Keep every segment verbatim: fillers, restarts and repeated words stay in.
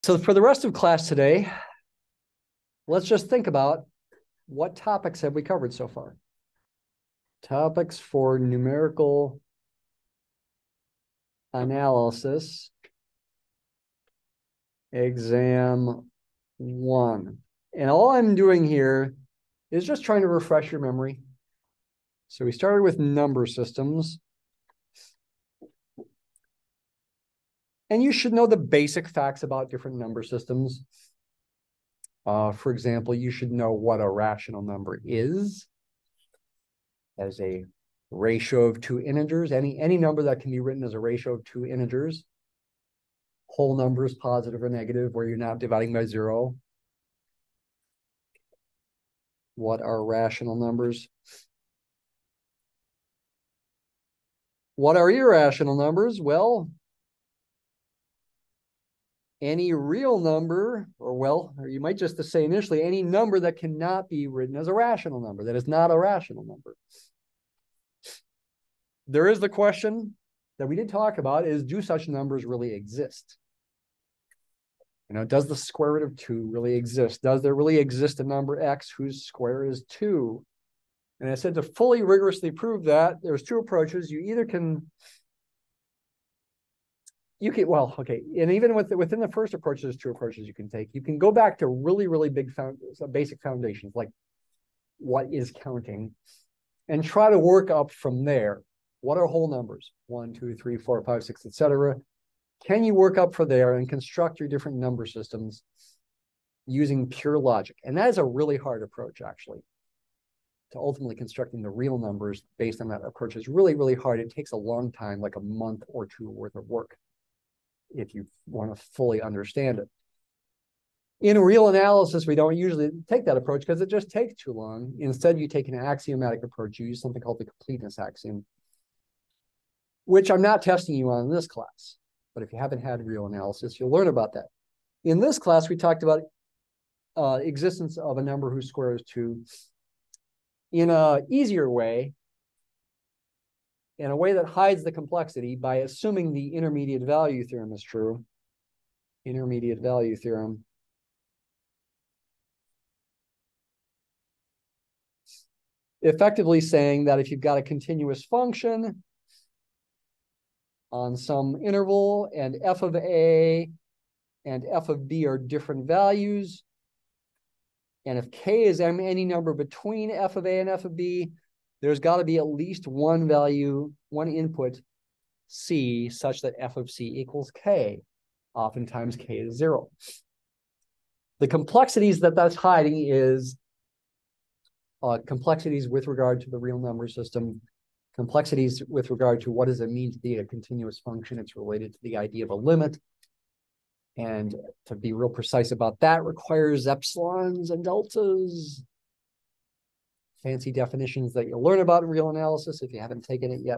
So for the rest of class today, let's just think about what topics have we covered so far. Topics for numerical analysis, exam one. And all I'm doing here is just trying to refresh your memory. So we started with number systems. And you should know the basic facts about different number systems. Uh, for example, you should know what a rational number is as a ratio of two integers. Any, any number that can be written as a ratio of two integers. Whole numbers, positive or negative, where you're not dividing by zero. What are rational numbers? What are irrational numbers? Well, any real number, or well, or you might just say initially, any number that cannot be written as a rational number, that is not a rational number. There is the question that we did talk about is, do such numbers really exist? You know, does the square root of two really exist? Does there really exist a number x whose square is two? And I said to fully rigorously prove that, there's two approaches. You either can, you can, well, okay, and even with, within the first approach, there's two approaches you can take. You can go back to really, really big found, basic foundations, like what is counting, and try to work up from there. What are whole numbers? One, two, three, four, five, six, et cetera. Can you work up from there and construct your different number systems using pure logic? And that is a really hard approach, actually. To ultimately constructing the real numbers based on that approach is really, really hard. It takes a long time, like a month or two worth of work, if you want to fully understand it. In real analysis, we don't usually take that approach because it just takes too long. Instead, you take an axiomatic approach. You use something called the completeness axiom, which I'm not testing you on in this class. But if you haven't had real analysis, you'll learn about that. In this class, we talked about uh, existence of a number whose square is two in an easier way, in a way that hides the complexity by assuming the intermediate value theorem is true. Intermediate value theorem. Effectively saying that if you've got a continuous function on some interval and f of a and f of b are different values, and if k is any number between f of a and f of b, there's got to be at least one value, one input c, such that f of c equals k. Oftentimes k is zero. The complexities that that's hiding is uh, complexities with regard to the real number system, complexities with regard to what does it mean to be a continuous function. It's related to the idea of a limit. And to be real precise about that requires epsilons and deltas. Fancy definitions that you'll learn about in real analysis if you haven't taken it yet.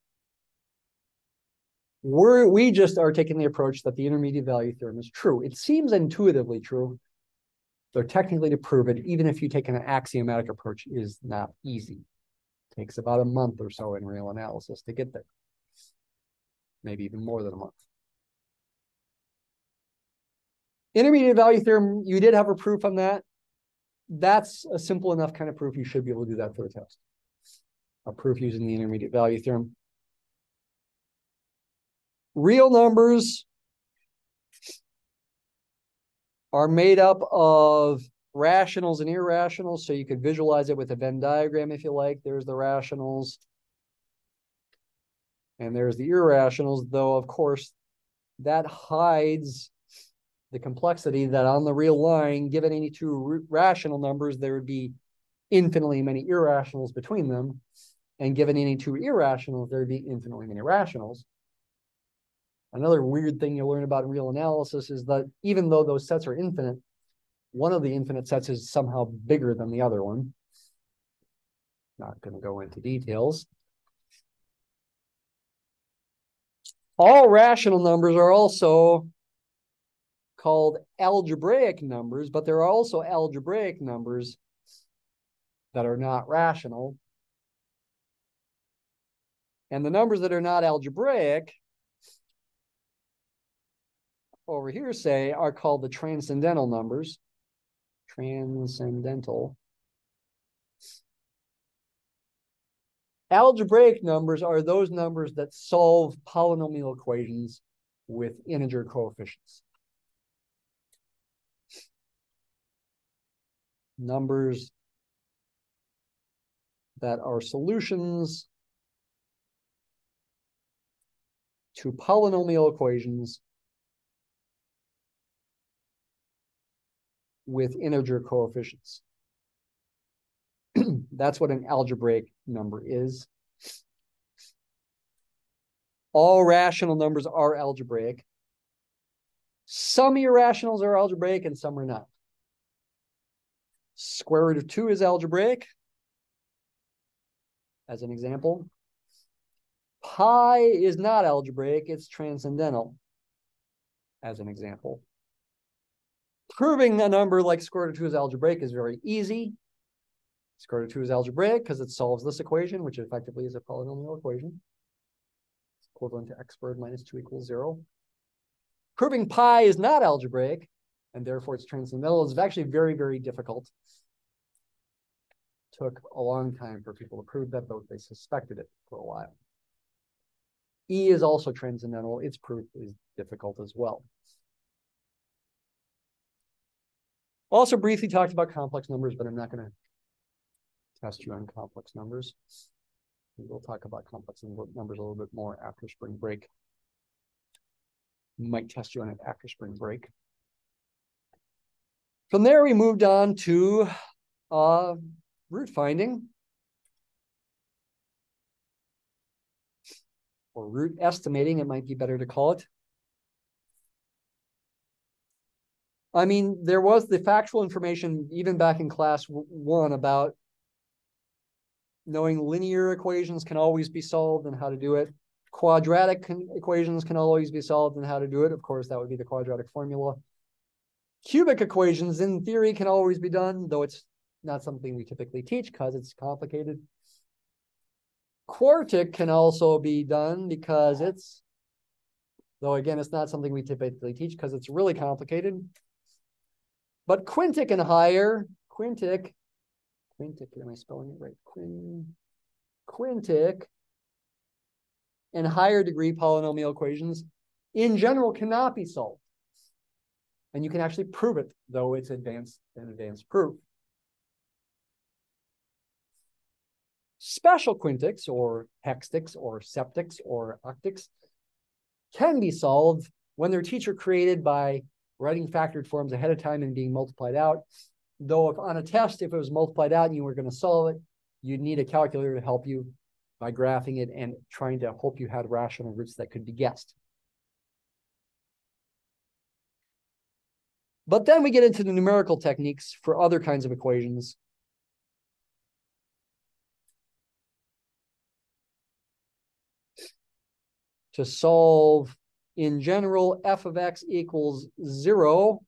We're, we just are taking the approach that the intermediate value theorem is true. It seems intuitively true, though technically to prove it, even if you take an axiomatic approach, is not easy. It takes about a month or so in real analysis to get there. Maybe even more than a month. Intermediate value theorem, you did have a proof on that. That's a simple enough kind of proof. You should be able to do that for the test. A proof using the intermediate value theorem. Real numbers are made up of rationals and irrationals, so you could visualize it with a Venn diagram if you like. There's the rationals, and there's the irrationals, though, of course, that hides the complexity that on the real line, given any two rational numbers, there would be infinitely many irrationals between them. And given any two irrationals, there would be infinitely many rationals. Another weird thing you'll learn about in real analysis is that even though those sets are infinite, one of the infinite sets is somehow bigger than the other one. Not going to go into details. All rational numbers are also called algebraic numbers, but there are also algebraic numbers that are not rational. And the numbers that are not algebraic over here, say, are called the transcendental numbers. Transcendental. Algebraic numbers are those numbers that solve polynomial equations with integer coefficients. Numbers that are solutions to polynomial equations with integer coefficients. That's what an algebraic number is. All rational numbers are algebraic. Some irrationals are algebraic and some are not. Square root of two is algebraic, as an example. Pi is not algebraic, it's transcendental, as an example. Proving a number like square root of two is algebraic is very easy. Square root of two is algebraic because it solves this equation, which effectively is a polynomial equation. It's equivalent to x squared minus two equals zero. Proving pi is not algebraic, and therefore it's transcendental, is actually very, very difficult. Took a long time for people to prove that, but they suspected it for a while. E is also transcendental. Its proof is difficult as well. Also briefly talked about complex numbers, but I'm not going to test you on complex numbers. We'll talk about complex numbers a little bit more after spring break. Might test you on it after spring break. From there, we moved on to uh, root finding, or root estimating, it might be better to call it. I mean, there was the factual information even back in class one about knowing linear equations can always be solved and how to do it. Quadratic equations can always be solved and how to do it. Of course, that would be the quadratic formula. Cubic equations, in theory, can always be done, though it's not something we typically teach because it's complicated. Quartic can also be done because it's, though again, it's not something we typically teach because it's really complicated. But quintic and higher, quintic, quintic, am I spelling it right? Quin, quintic and higher degree polynomial equations in general cannot be solved. And you can actually prove it, though it's advanced an advanced proof. Special quintics or hextics or septics or octics can be solved when they're teacher created by writing factored forms ahead of time and being multiplied out. Though if on a test, if it was multiplied out and you were going to solve it, you'd need a calculator to help you by graphing it and trying to hope you had rational roots that could be guessed. But then we get into the numerical techniques for other kinds of equations. To solve, in general, f of x equals zero,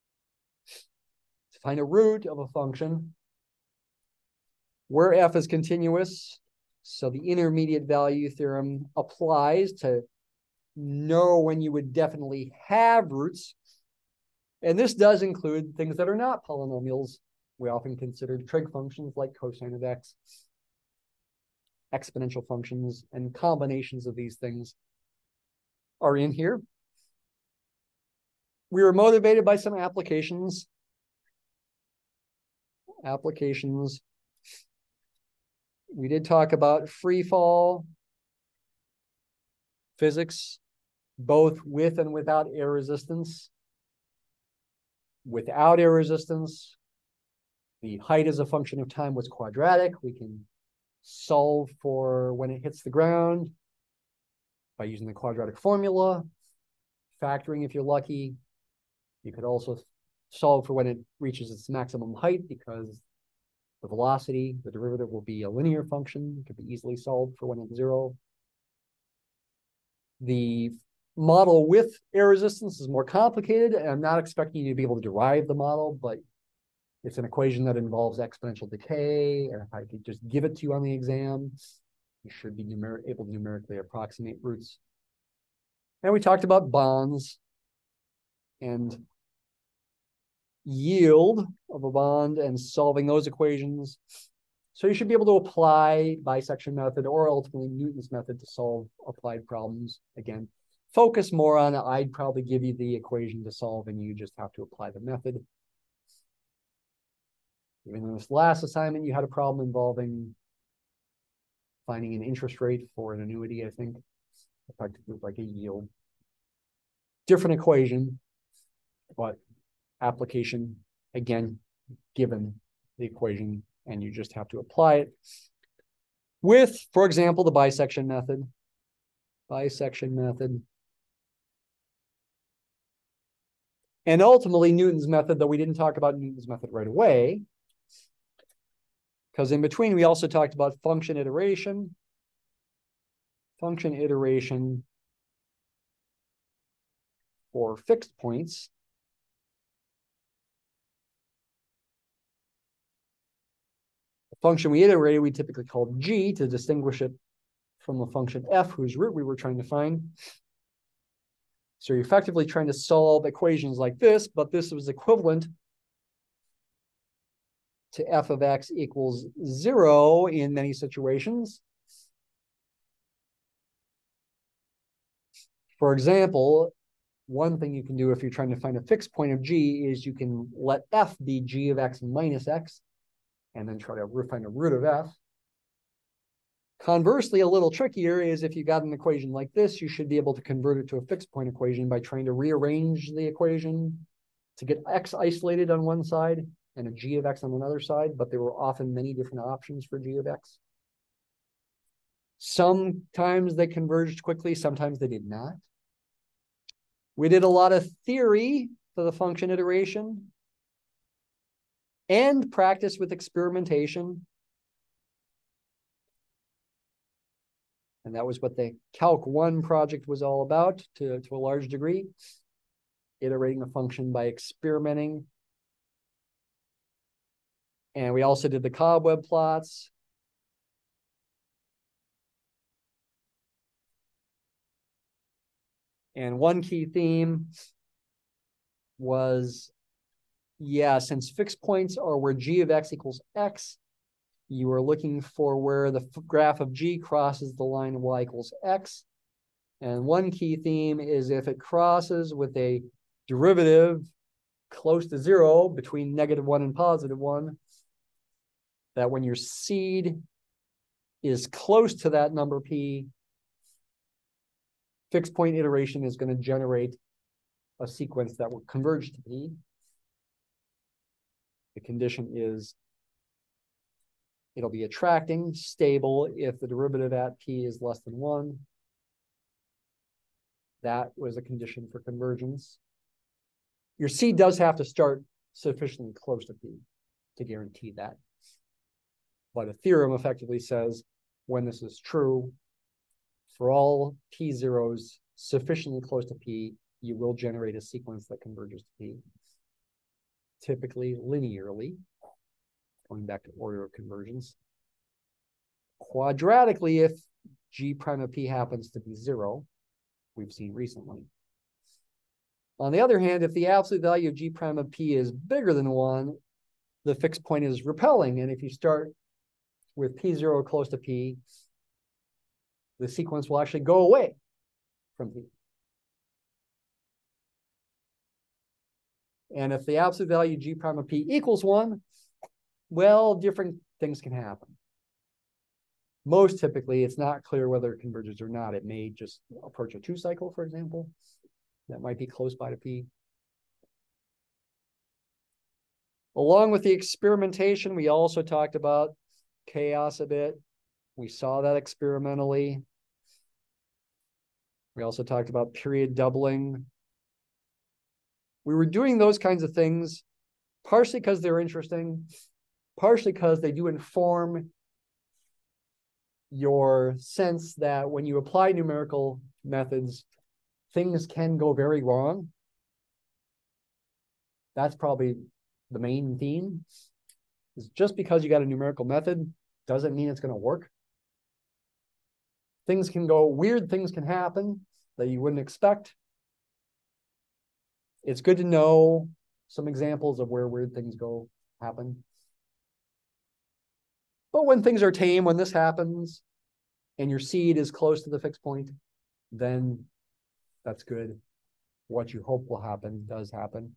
to find a root of a function where f is continuous. So the intermediate value theorem applies to know when you would definitely have roots. And this does include things that are not polynomials. We often consider trig functions like cosine of x, exponential functions, and combinations of these things are in here. We were motivated by some applications. Applications. We did talk about free fall physics, both with and without air resistance. Without air resistance, the height as a function of time was quadratic. We can solve for when it hits the ground by using the quadratic formula, factoring if you're lucky. You could also solve for when it reaches its maximum height because the velocity, the derivative, will be a linear function. It could be easily solved for when it's zero. The model with air resistance is more complicated, and I'm not expecting you to be able to derive the model, but it's an equation that involves exponential decay, and if I could just give it to you on the exam, you should be numer able to numerically approximate roots. And we talked about bonds. and yield of a bond and solving those equations. So you should be able to apply bisection method or ultimately Newton's method to solve applied problems. Again, focus more on it. I'd probably give you the equation to solve and you just have to apply the method. Even in this last assignment, you had a problem involving finding an interest rate for an annuity, I think. Effectively like a yield. Different equation, but application, again, given the equation, and you just have to apply it with, for example, the bisection method. Bisection method. And ultimately Newton's method, though we didn't talk about Newton's method right away, because in between we also talked about function iteration. Function iteration for fixed points. The function we iterated, we typically called g to distinguish it from the function f, whose root we were trying to find. So you're effectively trying to solve equations like this, but this was equivalent to f of x equals zero in many situations. For example, one thing you can do if you're trying to find a fixed point of g is you can let f be g of x minus x, and then try to find a root of f. Conversely, a little trickier is if you got an equation like this, you should be able to convert it to a fixed point equation by trying to rearrange the equation to get x isolated on one side and a g of x on another side, but there were often many different options for g of x. Sometimes they converged quickly, sometimes they did not. We did a lot of theory for the function iteration and practice with experimentation. And that was what the Calc one project was all about to, to a large degree, iterating a function by experimenting. And we also did the cobweb plots. And one key theme was, yeah, since fixed points are where g of x equals x, you are looking for where the graph of g crosses the line of y equals x. And one key theme is if it crosses with a derivative close to zero between negative one and positive one, that when your seed is close to that number p, fixed point iteration is going to generate a sequence that will converge to p. The condition is it'll be attracting, stable if the derivative at p is less than one. That was a condition for convergence. Your seed does have to start sufficiently close to p to guarantee that. But a theorem effectively says when this is true, for all p zeros sufficiently close to p, you will generate a sequence that converges to p, typically linearly, going back to order of convergence. Quadratically, if g prime of p happens to be zero, we've seen recently. On the other hand, if the absolute value of g prime of p is bigger than one, the fixed point is repelling. And if you start with p zero close to p, the sequence will actually go away from p. And if the absolute value g prime of p equals one, well, different things can happen. Most typically, it's not clear whether it converges or not. It may just approach a two cycle, for example. That might be close by to p. Along with the experimentation, we also talked about chaos a bit. We saw that experimentally. We also talked about period doubling. We were doing those kinds of things partially because they're interesting, partially because they do inform your sense that when you apply numerical methods, things can go very wrong. That's probably the main theme. Is just because you got a numerical method doesn't mean it's going to work. Things can go, weird things can happen that you wouldn't expect. It's good to know some examples of where weird things go happen. But when things are tame, when this happens, and your seed is close to the fixed point, then that's good. What you hope will happen does happen.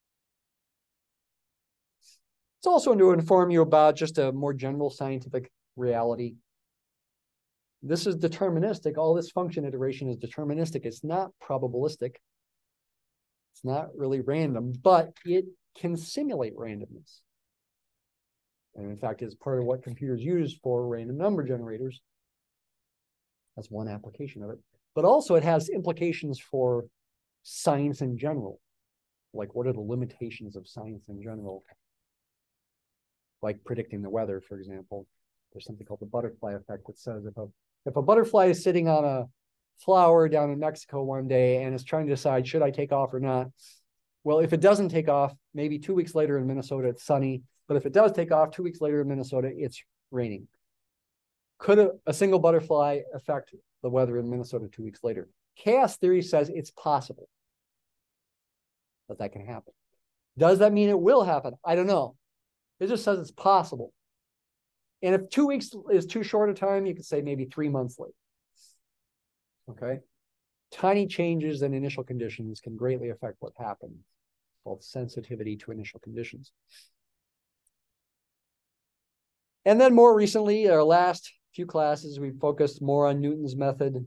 It's also to inform you about just a more general scientific reality. This is deterministic. All this function iteration is deterministic. It's not probabilistic. It's not really random, but it can simulate randomness. And in fact, it's part of what computers use for random number generators. That's one application of it. But also it has implications for science in general. Like, what are the limitations of science in general? Like predicting the weather, for example. There's something called the butterfly effect that says if a, if a butterfly is sitting on a flower down in Mexico one day and is trying to decide, should I take off or not? Well, if it doesn't take off, maybe two weeks later in Minnesota, it's sunny. But if it does take off, two weeks later in Minnesota, it's raining. Could a, a single butterfly affect the weather in Minnesota two weeks later? Chaos theory says it's possible that that can happen. Does that mean it will happen? I don't know. It just says it's possible. And if two weeks is too short a time, you could say maybe three months late. Okay. Tiny changes in initial conditions can greatly affect what happens, called sensitivity to initial conditions. And then more recently, our last few classes, we focused more on Newton's method.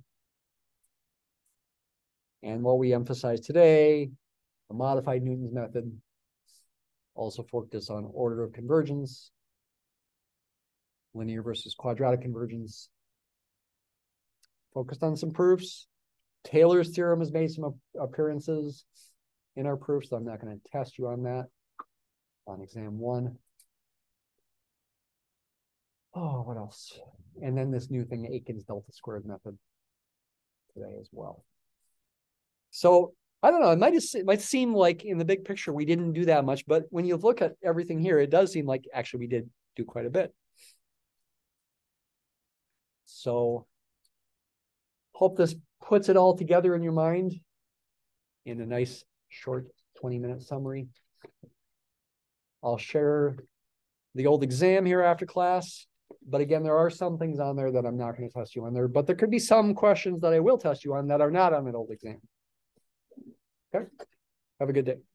And what we emphasize today, a modified Newton's method, also focus on order of convergence, linear versus quadratic convergence. Focused on some proofs. Taylor's theorem has made some appearances in our proofs, so I'm not going to test you on that on exam one. Oh, what else? And then this new thing, Aiken's delta squared method today as well. So I don't know, it might, just, it might seem like in the big picture we didn't do that much, but when you look at everything here, it does seem like actually we did do quite a bit. So hope this puts it all together in your mind in a nice short twenty minute summary. I'll share the old exam here after class. But again, there are some things on there that I'm not going to test you on there, but there could be some questions that I will test you on that are not on that old exam. Okay. Have a good day.